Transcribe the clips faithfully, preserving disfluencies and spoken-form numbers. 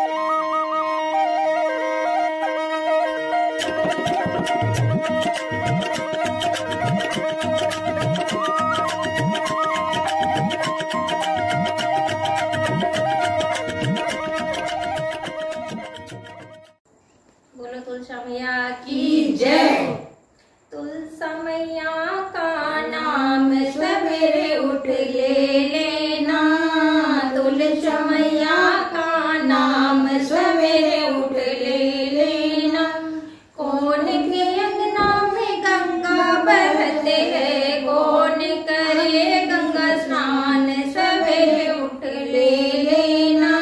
बोलो तुलसा मैया की जय। तुलसा मैया का नाम सवेरे उठ ले लेना, तुलसा मैया का नाम सवेरे उठ ले लेना। कौन के अंगना में गंगा बहते है, कौन करे गंगा स्नान सवेरे उठ ले लेना।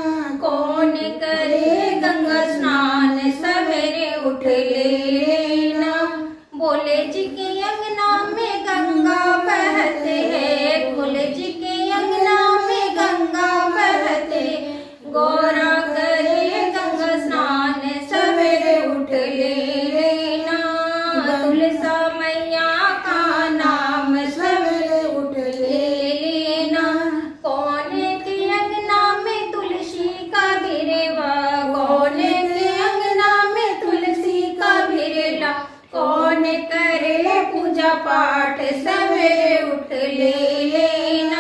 कौन करे गंगा स्नान सवेरे उठ ले लेना। भोले जी के अंगना में गंगा बहते है, भोले जी के अंगना में गंगा बहते। गौरा करे गंगा स्नान सवेरे उठ ले लेना, तुलसा मैया का नाम सवेरे उठ ले लेना। कौन के अंगना में तुलसी का गिरेवा, कौन के अंगना में तुलसी का गिरेला। कौन करे पूजा पाठ सवेरे उठ ले लेना,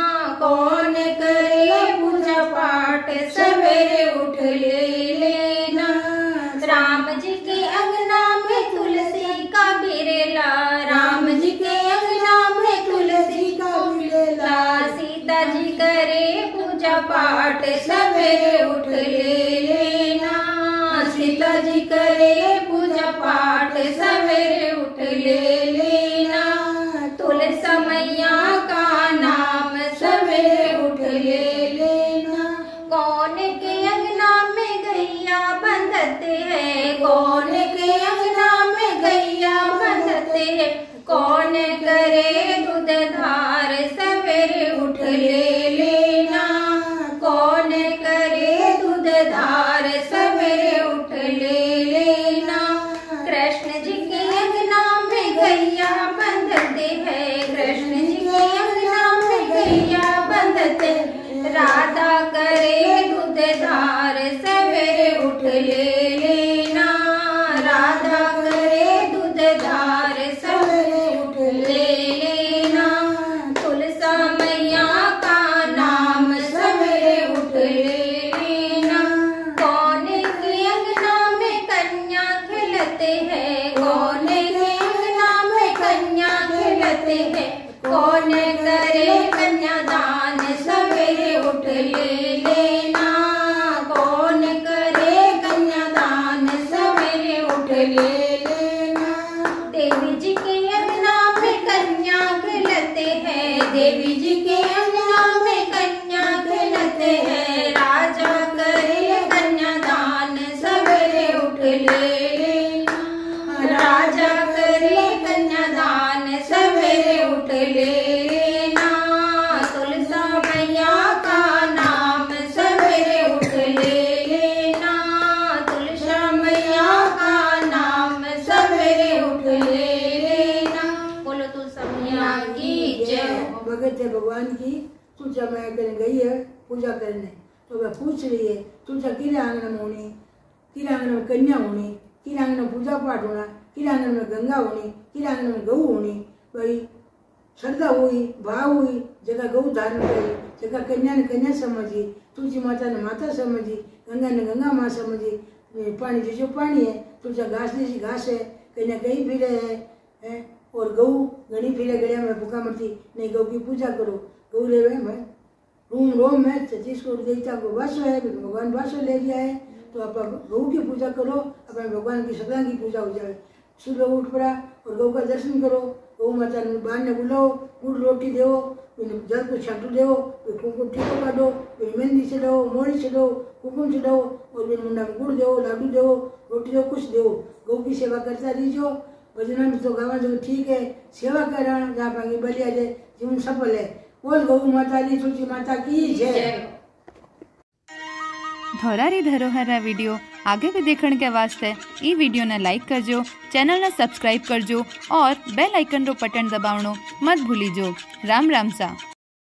कौन करे पूजा पाठ सवेरे उठ ले लेना। राम जी के अंगना में तुलसी का बिरेला, राम जी के अंगना में तुलसी का बिरेला। सीता जी करे पूजा पाठ सवेरे उठ ले लेना, सीता जी करे पूजा पाठ सवेरे उठ ले लेना। तुलसा मैया का नाम सवेरे उठ ले लेना। कौन के अंगना में गैया बंधते हैं, कौन के अंगना में गैया बंधते हैं। कौन करे दूध धार सवेरे उठ ले लेना, कौन करे दूध धार सवेरे उठ ले लेना। कृष्ण जी के अंगना में गैया बंधते हैं, कृष्ण जी के अंगना में गैया बंधते। राधा करे दूध धार सवेरे उठ ले लेना, राधा करे दूध धार सवेरे उठ ले लेना। तुलसा मैया का नाम सवेरे उठ ले लेना। कौन के अंगना में कन्या खिलते हैं, कौन के अंगना में कन्या खिलते हैं। कौन करे कन्यादान सवेरे उठ ले लेना, कौन करे कन्यादान सवेरे उठ ले लेना। देवी जी के अंगना में कन्या खिलते हैं, देवी जी के अंगना में कन्या खिलते हैं। राजा करे कन्यादान सवेरे उठ ले लेना, राजा करे कन्यादान सवेरे उठ ले लेना। तुलसा मैया का नाम सवेरे उठ ले लेना, तुलसा मैया का नाम सवेरे उठ ले लेना। बोलो तुलसा मैया की जय। भगत है भगवान की तुलसा मैया करने गई है पूजा करने, तो वह पूछ रही है तुलसा किरे आंगन में होनी, किरे आंगन में कन्या होनी, किरे आंगन में पूजा पाठ होना, किरे आंगन में गंगा होनी, किरे आंगन में गऊ होनी। भाई श्रद्धा हुई, भाव हुई, जगह गऊ धारण करी, जगह कन्या ने कन्या समझी, तुलसी माता ने माता समझी, गंगा ने गंगा माँ समझी। पानी जैसे पानी है, तुलसा घास जैसी घास है, कन्या कहीं फिरे है, है? और गऊ घनी फिरे गड़िया में भूखा मरती नहीं। गऊ की पूजा करो, गऊ ले मैं रूम रोम है, जिसको देवता को वासो है, भगवान वासो ले लिया है, तो आप गऊ की पूजा करो, अपने भगवान की सदा की पूजा हो जाए। सुबह उठ पड़ा और गऊ का दर्शन करो, गऊ माता ने बाहर ने बुलाओ, गुड़ रोटी दो, जल को छाटू दो, कुमकुम टीको काटो, मेहंदी चढ़ाओ, मोड़ी चढ़ाओ, कुमकुम चढ़ाओ, और फिर मुंडा में गुड़ दो, लाडू दो, रोटी दो, कुछ दो। गऊ की सेवा करता रहीजो। भजना में तो गावा जो ठीक है, सेवा करा जहाँ पांगी बलिया जाए, जीवन सफल है। बोल गऊ माता दी तुलसी माता की जय। धोरारी धरोहर वीडियो आगे भी देखने के वास्ते ई वीडियो ने लाइक करजो, चैनल ने सब्सक्राइब करजो और बेल आइकन रो बटन दबावनो मत भूलीजो। राम राम सा।